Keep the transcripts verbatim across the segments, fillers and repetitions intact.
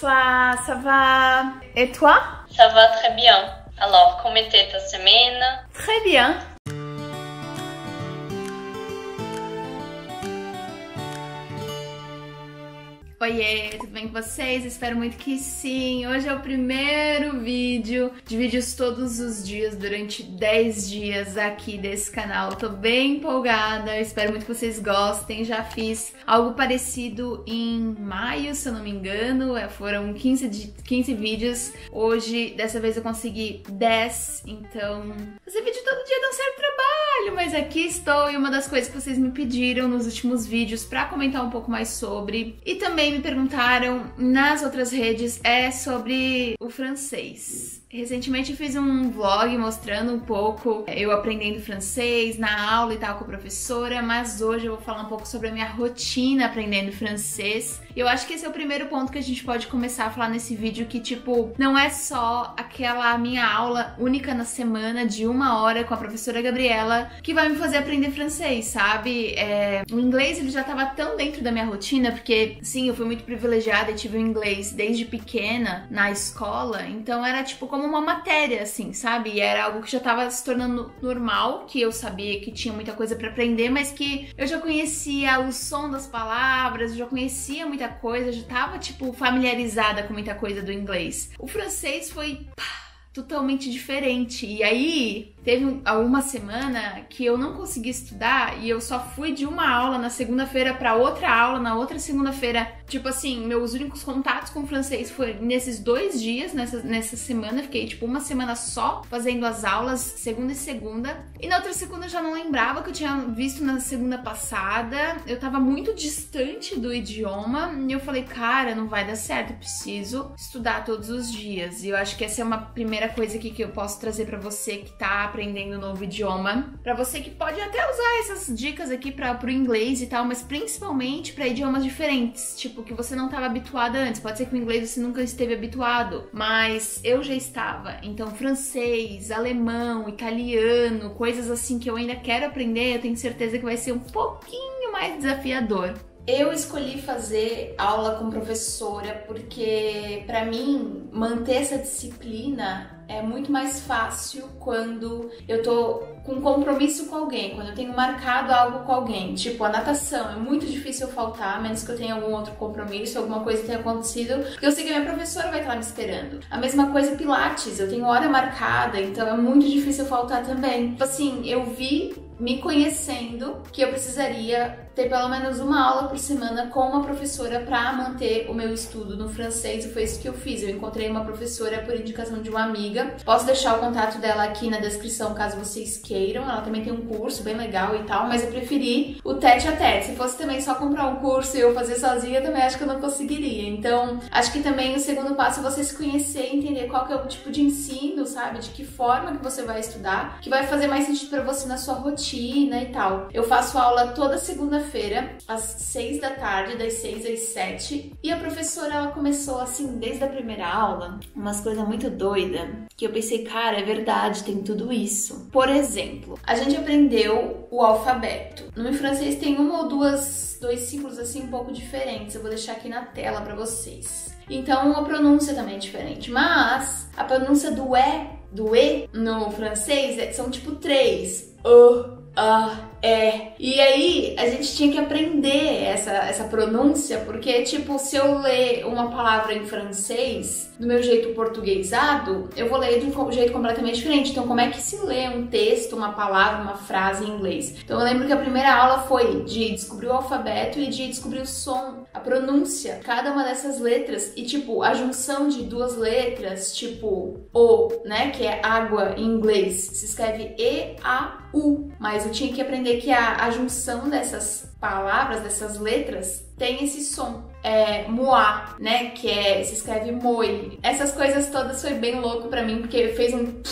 Bonsoir, ça va? Et toi? Ça va très bien. Alors, comment était ta semaine? Très bien. Oiê, tudo bem com vocês? Espero muito que sim. Hoje é o primeiro vídeo de vídeos todos os dias durante dez dias aqui desse canal. Tô bem empolgada, espero muito que vocês gostem. Já fiz algo parecido em maio, se eu não me engano. Foram quinze, quinze vídeos. Hoje, dessa vez eu consegui dez, então fazer vídeo todo dia dá um certo trabalho, mas aqui estou. E uma das coisas que vocês me pediram nos últimos vídeos pra comentar um pouco mais sobre, e também me perguntaram nas outras redes, é sobre o francês. Recentemente eu fiz um vlog mostrando um pouco eu aprendendo francês na aula e tal com a professora, mas hoje eu vou falar um pouco sobre a minha rotina aprendendo francês. E eu acho que esse é o primeiro ponto que a gente pode começar a falar nesse vídeo, que tipo, não é só aquela minha aula única na semana de uma hora com a professora Gabriela que vai me fazer aprender francês, sabe? É, o inglês ele já tava tão dentro da minha rotina, porque sim, eu fui muito privilegiada e tive o inglês desde pequena na escola, então era tipo como uma matéria, assim, sabe? E era algo que já tava se tornando normal, que eu sabia que tinha muita coisa pra aprender, mas que eu já conhecia o som das palavras, eu já conhecia muita coisa, já tava, tipo, familiarizada com muita coisa do inglês. O francês foi pá, totalmente diferente. E aí, teve uma semana que eu não consegui estudar e eu só fui de uma aula na segunda-feira pra outra aula, na outra segunda-feira. Tipo assim, meus únicos contatos com o francês foi nesses dois dias, nessa, nessa semana. Fiquei tipo uma semana só fazendo as aulas, segunda e segunda. E na outra segunda eu já não lembrava que eu tinha visto na segunda passada. Eu tava muito distante do idioma e eu falei, cara, não vai dar certo, eu preciso estudar todos os dias. E eu acho que essa é uma primeira coisa aqui que eu posso trazer pra você que tá aprendendo um novo idioma, pra você que pode até usar essas dicas aqui para pro inglês e tal, mas principalmente para idiomas diferentes, tipo que você não estava habituada antes. Pode ser que o inglês você nunca esteve habituado, mas eu já estava. Então francês, alemão, italiano, coisas assim que eu ainda quero aprender, eu tenho certeza que vai ser um pouquinho mais desafiador. Eu escolhi fazer aula com professora porque, pra mim, manter essa disciplina é muito mais fácil quando eu tô com compromisso com alguém, quando eu tenho marcado algo com alguém. Tipo, a natação, é muito difícil eu faltar, a menos que eu tenha algum outro compromisso, alguma coisa tenha acontecido, porque eu sei que a minha professora vai estar lá me esperando. A mesma coisa Pilates, eu tenho hora marcada, então é muito difícil eu faltar também. Tipo assim, eu vi, me conhecendo, que eu precisaria ter pelo menos uma aula por semana com uma professora para manter o meu estudo no francês, e foi isso que eu fiz. Eu encontrei uma professora por indicação de uma amiga. Posso deixar o contato dela aqui na descrição caso vocês queiram. Ela também tem um curso bem legal e tal, mas eu preferi o tete a tete. Se fosse também só comprar um curso e eu fazer sozinha, eu também acho que eu não conseguiria. Então, acho que também o segundo passo é você se conhecer e entender qual que é o tipo de ensino, sabe? De que forma que você vai estudar, que vai fazer mais sentido para você na sua rotina e tal. Eu faço aula toda segunda-feira, às seis da tarde, das seis às sete. E a professora, ela começou assim, desde a primeira aula, umas coisas muito doidas, que eu pensei, cara, é verdade, tem tudo isso. Por exemplo, a gente aprendeu o alfabeto. No francês tem uma ou duas, dois símbolos assim um pouco diferentes. Eu vou deixar aqui na tela pra vocês. Então a pronúncia também é diferente, mas a pronúncia do E, do E no francês são tipo três. O, A, É. E aí, a gente tinha que aprender essa, essa pronúncia, porque, tipo, se eu ler uma palavra em francês do meu jeito portuguesado, eu vou ler de um jeito completamente diferente. Então, como é que se lê um texto, uma palavra, uma frase em inglês? Então, eu lembro que a primeira aula foi de descobrir o alfabeto e de descobrir o som, a pronúncia, cada uma dessas letras. E, tipo, a junção de duas letras, tipo, O, né, que é água em inglês, se escreve E A U. Mas eu tinha que aprender que a, a junção dessas palavras, dessas letras, tem esse som. É, moá, né, que é, se escreve moi. Essas coisas todas foi bem louco pra mim, porque fez um...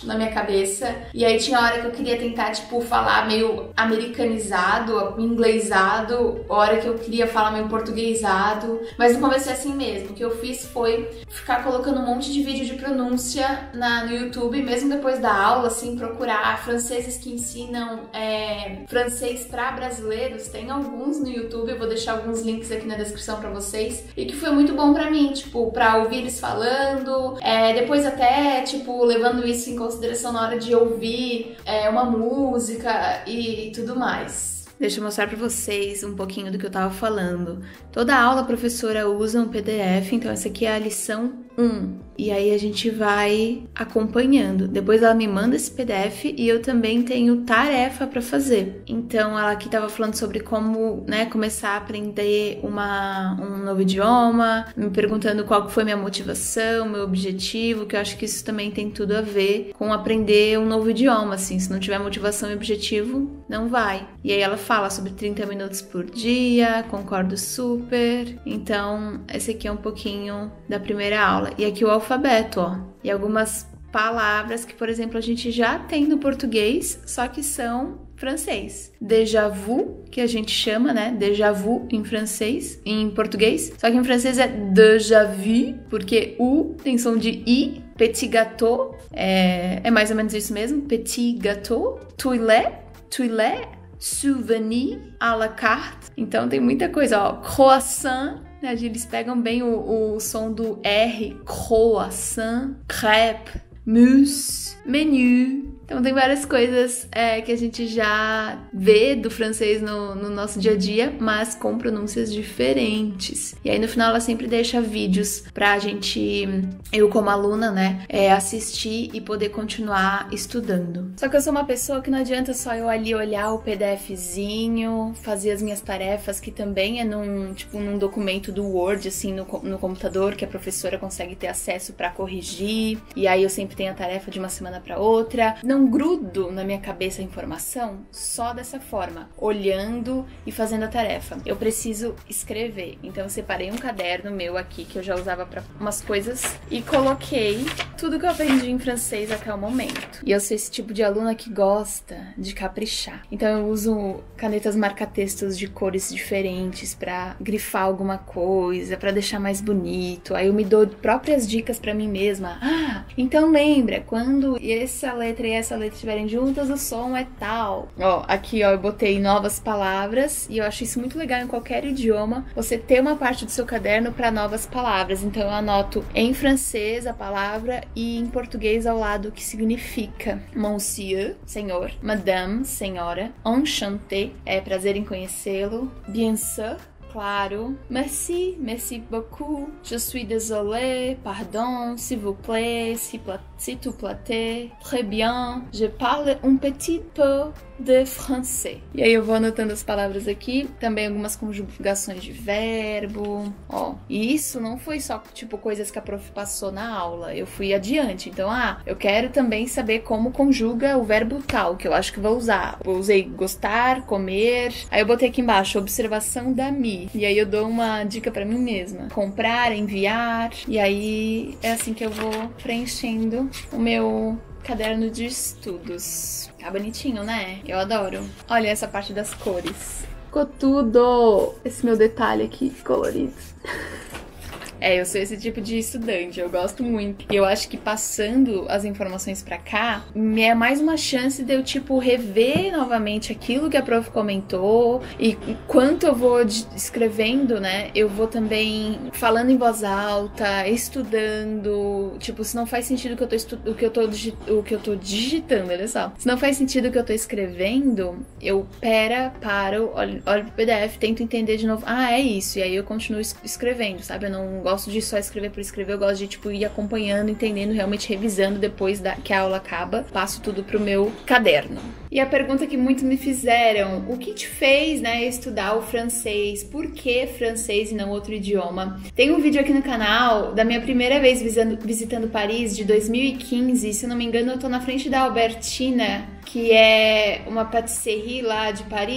na minha cabeça. E aí tinha hora que eu queria tentar, tipo, falar meio americanizado, inglesado, hora que eu queria falar meio portuguesado. Mas no começo é assim mesmo. O que eu fiz foi ficar colocando um monte de vídeo de pronúncia na, no YouTube, mesmo depois da aula, assim, procurar franceses que ensinam é, francês para brasileiros. Tem alguns no YouTube, eu vou deixar alguns links aqui na descrição pra vocês. E que foi muito bom pra mim, tipo, pra ouvir eles falando, é, depois até, tipo, levando isso em consideração na hora de ouvir é, uma música e tudo mais. Deixa eu mostrar pra vocês um pouquinho do que eu tava falando. Toda aula a professora usa um P D F, então essa aqui é a lição um. E aí a gente vai acompanhando. Depois ela me manda esse P D F e eu também tenho tarefa pra fazer. Então ela aqui tava falando sobre como, né, começar a aprender uma, um novo idioma, me perguntando qual foi minha motivação, meu objetivo, que eu acho que isso também tem tudo a ver com aprender um novo idioma, assim. Se não tiver motivação e objetivo, não vai. E aí ela fala sobre trinta minutos por dia, concordo super. Então, esse aqui é um pouquinho da primeira aula. E aqui o alfabeto, ó. E algumas palavras que, por exemplo, a gente já tem no português, só que são francês. Déjà vu, que a gente chama, né? Déjà vu em francês, em português. Só que em francês é déjà vu, porque U tem som de I. Petit gâteau, é, é mais ou menos isso mesmo. Petit gâteau. Toilette, toilette. Souvenir à la carte. Então tem muita coisa, ó. Croissant, né? Eles pegam bem o, o som do R. Croissant, crêpe, mousse, menu. Então tem várias coisas é, que a gente já vê do francês no, no nosso dia a dia, mas com pronúncias diferentes. E aí no final ela sempre deixa vídeos pra gente, eu como aluna, né, é, assistir e poder continuar estudando. Só que eu sou uma pessoa que não adianta só eu ali olhar o PDFzinho, fazer as minhas tarefas, que também é num, tipo, num documento do Word, assim, no, no computador, que a professora consegue ter acesso pra corrigir. E aí eu sempre tenho a tarefa de uma semana pra outra. Não grudo na minha cabeça a informação só dessa forma, olhando e fazendo a tarefa. Eu preciso escrever. Então eu separei um caderno meu aqui, que eu já usava para umas coisas, e coloquei tudo que eu aprendi em francês até o momento. E eu sou esse tipo de aluna que gosta de caprichar. Então eu uso canetas marca-textos de cores diferentes para grifar alguma coisa, para deixar mais bonito. Aí eu me dou próprias dicas para mim mesma. Ah, então lembra, quando essa letra e essa letra estiverem juntas, o som é tal. Ó, aqui ó, eu botei novas palavras, e eu acho isso muito legal em qualquer idioma, você ter uma parte do seu caderno para novas palavras. Então eu anoto em francês a palavra e em português ao lado o que significa. Monsieur, senhor. Madame, senhora. Enchanté, é prazer em conhecê-lo. Bien sûr, claro. Merci, merci beaucoup. Je suis désolée, pardon, s'il vous plaît, s'il te plaît, très bien. Je parle un petit peu de français. E aí eu vou anotando as palavras aqui, também algumas conjugações de verbo, ó. E isso não foi só, tipo, coisas que a prof passou na aula, eu fui adiante. Então, ah, eu quero também saber como conjuga o verbo tal, que eu acho que vou usar. Eu usei gostar, comer, aí eu botei aqui embaixo, observação da Mi. E aí eu dou uma dica pra mim mesma. Comprar, enviar, e aí é assim que eu vou preenchendo o meu caderno de estudos. Tá bonitinho, né? Eu adoro. Olha essa parte das cores. Ficou tudo! Esse meu detalhe aqui colorido. É, eu sou esse tipo de estudante, eu gosto muito. E eu acho que passando as informações pra cá, é mais uma chance de eu, tipo, rever novamente aquilo que a prof comentou. E enquanto eu vou escrevendo, né, eu vou também falando em voz alta, estudando. Tipo, se não faz sentido o que eu tô, estu o que eu tô, o que eu tô digitando, olha só. Se não faz sentido o que eu tô escrevendo, eu pera, paro, olho, olho pro P D F, tento entender de novo. Ah, é isso. E aí eu continuo escrevendo, sabe? Eu não gosto gosto de só escrever por escrever, eu gosto de, tipo, ir acompanhando, entendendo, realmente revisando depois da, que a aula acaba, passo tudo pro meu caderno. E a pergunta que muitos me fizeram, o que te fez, né, estudar o francês? Por que francês e não outro idioma? Tem um vídeo aqui no canal da minha primeira vez visitando, visitando Paris, de dois mil e quinze, se eu não me engano eu tô na frente da Albertina, que é uma patisserie lá de Paris.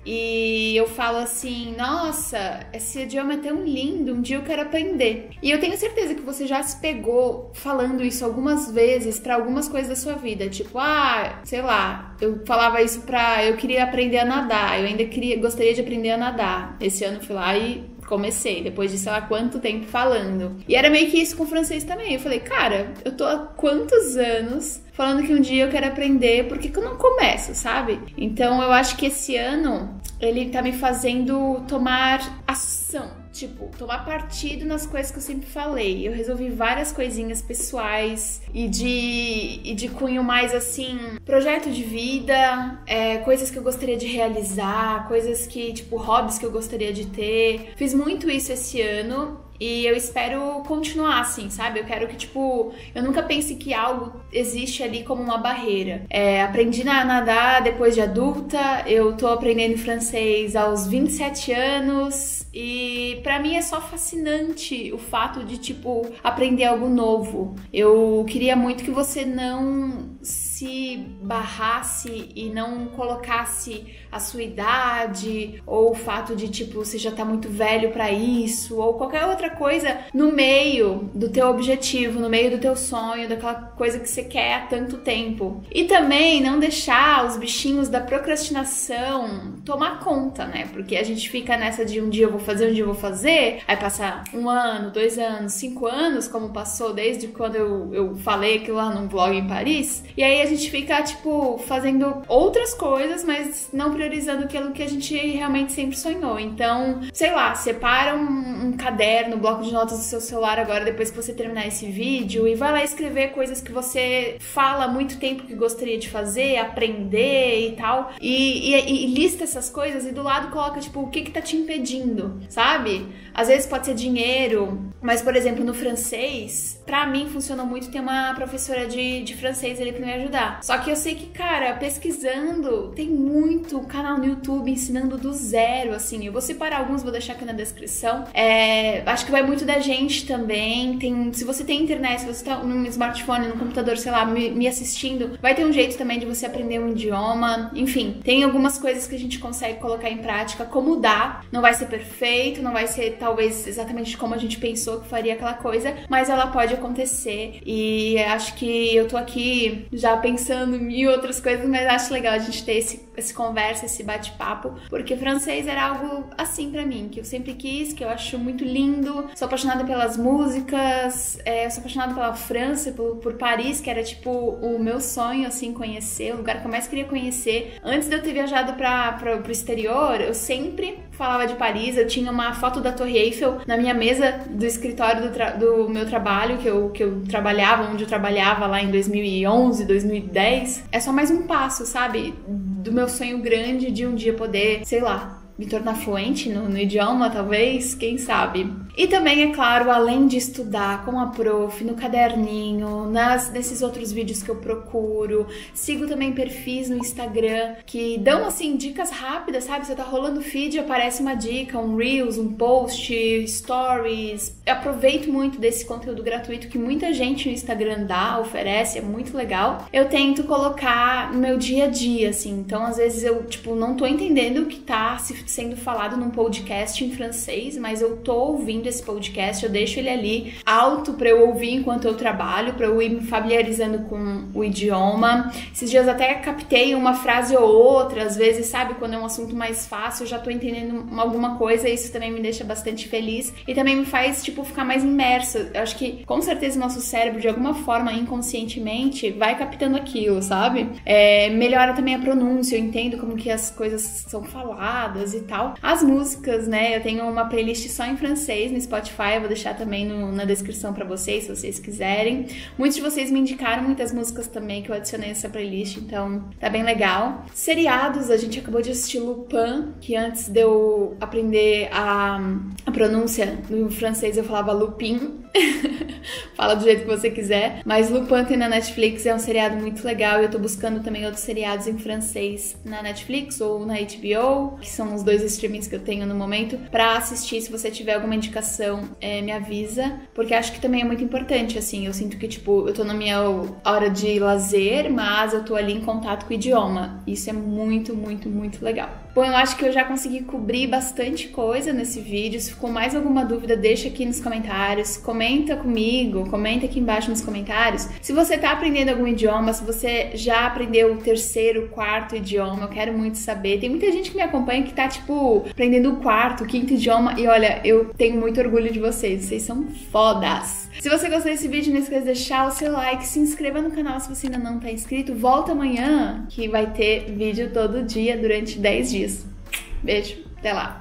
e eu falo assim, nossa, esse idioma é tão lindo, um dia eu quero aprender. E eu tenho certeza que você já se pegou falando isso algumas vezes pra algumas coisas da sua vida, tipo, ah, sei lá, eu falava isso pra, eu queria aprender a nadar, eu ainda queria, gostaria de aprender a nadar. Esse ano eu fui lá e comecei, depois de sei lá quanto tempo falando. E era meio que isso com o francês também. Eu falei, cara, eu tô há quantos anos falando que um dia eu quero aprender, por que que eu não começo, sabe? Então eu acho que esse ano ele tá me fazendo tomar ação. Tipo, tomar partido nas coisas que eu sempre falei. Eu resolvi várias coisinhas pessoais e de, e de cunho mais assim, projeto de vida, é, coisas que eu gostaria de realizar, coisas que, tipo, hobbies que eu gostaria de ter. Fiz muito isso esse ano. E eu espero continuar assim, sabe? Eu quero que, tipo, eu nunca pense que algo existe ali como uma barreira. É, aprendi a nadar depois de adulta, eu tô aprendendo francês aos vinte e sete anos e pra mim é só fascinante o fato de, tipo, aprender algo novo. Eu queria muito que você não se barrasse e não colocasse a sua idade ou o fato de, tipo, você já tá muito velho pra isso ou qualquer outra coisa no meio do teu objetivo, no meio do teu sonho, daquela coisa que você quer há tanto tempo. E também não deixar os bichinhos da procrastinação tomar conta, né? Porque a gente fica nessa de um dia eu vou fazer, um dia eu vou fazer, aí passa um ano, dois anos, cinco anos, como passou desde quando eu, eu falei aquilo lá num vlog em Paris, e aí a gente fica, tipo, fazendo outras coisas, mas não priorizando aquilo que a gente realmente sempre sonhou. Então, sei lá, separa um, um caderno, bloco de notas do seu celular agora, depois que você terminar esse vídeo, e vai lá escrever coisas que você fala há muito tempo que gostaria de fazer, aprender e tal, e, e, e lista essas coisas e do lado coloca, tipo, o que que tá te impedindo, sabe? Às vezes pode ser dinheiro, mas, por exemplo, no francês, pra mim funcionou muito ter uma professora de, de francês ali pra me ajudar. Só que eu sei que, cara, pesquisando, tem muito canal no YouTube ensinando do zero, assim. Eu vou separar alguns, vou deixar aqui na descrição. É, acho que vai muito da gente também. Tem, se você tem internet, se você tá no smartphone, no computador, sei lá, me, me assistindo, vai ter um jeito também de você aprender um idioma. Enfim, tem algumas coisas que a gente consegue colocar em prática, como dá. Não vai ser perfeito, não vai ser talvez exatamente como a gente pensou que faria aquela coisa, mas ela pode acontecer. E acho que eu tô aqui já pensando em mil outras coisas, mas acho legal a gente ter esse, esse conversa, esse bate-papo, porque francês era algo assim pra mim, que eu sempre quis, que eu acho muito lindo. Sou apaixonada pelas músicas, é, sou apaixonada pela França, por, por Paris, que era tipo o meu sonho, assim, conhecer, o lugar que eu mais queria conhecer. Antes de eu ter viajado pra, pra, pro exterior, eu sempre falava de Paris. Eu tinha uma foto da Torre Eiffel na minha mesa do escritório do, do meu trabalho, que eu, que eu trabalhava, onde eu trabalhava lá em dois mil e onze, dois mil e dez. É só mais um passo, sabe? Do meu sonho grande de um dia poder, sei lá, me tornar fluente no, no idioma, talvez, quem sabe. E também, é claro, além de estudar com a prof, no caderninho, nas, nesses outros vídeos que eu procuro, sigo também perfis no Instagram que dão, assim, dicas rápidas, sabe? Você tá rolando o feed, aparece uma dica, um Reels, um post, stories. Eu aproveito muito desse conteúdo gratuito que muita gente no Instagram dá, oferece, é muito legal. Eu tento colocar no meu dia a dia, assim. Então, às vezes, eu, tipo, não tô entendendo o que tá se sendo falado num podcast em francês, mas eu tô ouvindo esse podcast, eu deixo ele ali alto pra eu ouvir enquanto eu trabalho, pra eu ir me familiarizando com o idioma. Esses dias até captei uma frase ou outra, às vezes, sabe, quando é um assunto mais fácil, eu já tô entendendo alguma coisa, isso também me deixa bastante feliz e também me faz, tipo, ficar mais imersa. Eu acho que, com certeza, o nosso cérebro, de alguma forma, inconscientemente, vai captando aquilo, sabe? É, melhora também a pronúncia, eu entendo como que as coisas são faladas e tal. As músicas, né, eu tenho uma playlist só em francês no Spotify, eu vou deixar também no, na descrição pra vocês, se vocês quiserem. Muitos de vocês me indicaram muitas músicas também que eu adicionei nessa playlist, então tá bem legal. Seriados, a gente acabou de assistir Lupin, que antes de eu aprender a, a pronúncia no francês eu falava Lupin. Fala do jeito que você quiser, mas Lupin tem na Netflix, é um seriado muito legal e eu tô buscando também outros seriados em francês na Netflix ou na H B O, que são os dois streamings que eu tenho no momento, pra assistir. Se você tiver alguma indicação, é, me avisa, porque acho que também é muito importante, assim, eu sinto que, tipo, eu tô na minha hora de lazer, mas eu tô ali em contato com o idioma, isso é muito, muito, muito legal. Bom, eu acho que eu já consegui cobrir bastante coisa nesse vídeo. Se ficou mais alguma dúvida, deixa aqui nos comentários. Comenta comigo, comenta aqui embaixo nos comentários. Se você tá aprendendo algum idioma, se você já aprendeu o terceiro, quarto idioma, eu quero muito saber. Tem muita gente que me acompanha que tá, tipo, aprendendo o quarto, o quinto idioma. E olha, eu tenho muito orgulho de vocês. Vocês são fodas. Se você gostou desse vídeo, não esqueça de deixar o seu like, se inscreva no canal se você ainda não tá inscrito. Volta amanhã que vai ter vídeo todo dia durante dez dias. Beijo, até lá!